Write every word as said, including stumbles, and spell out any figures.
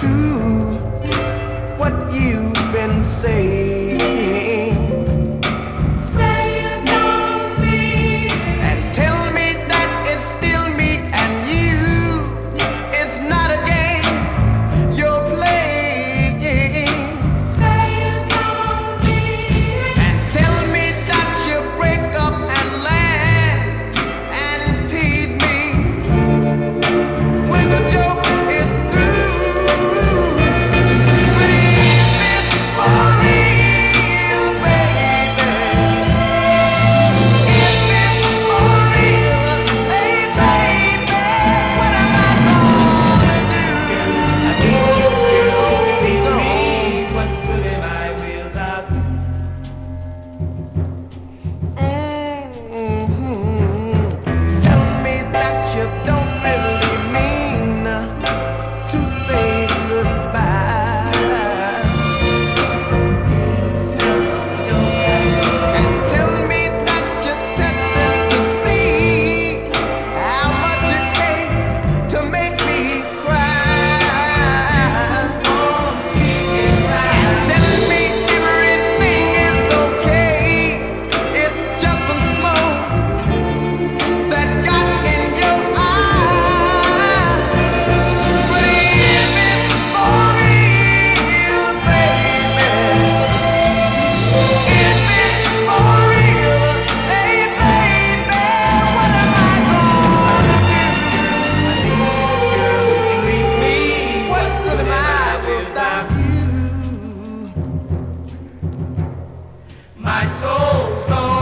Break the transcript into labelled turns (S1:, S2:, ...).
S1: true what you've been saying.
S2: Say you know me
S1: And tell me that it's still me and you. It's not a game you're playing.
S2: Say you know me
S1: And tell me that you break up and laugh and tease me when the joke is through. But if it's for real, baby, if it's for real, hey baby, what am I gonna do? I need you to be me.
S3: What good am I without you?
S1: Mhm. Tell me that you don't really mean to say goodbye. And tell me that you're testing to see how much it takes to make me cry. Tell me everything is okay. It's just some smoke that got in your eye. But if it's for real, baby, if it's for real, hey baby, what am I gonna do? What good am I without you?
S3: My soul's gone.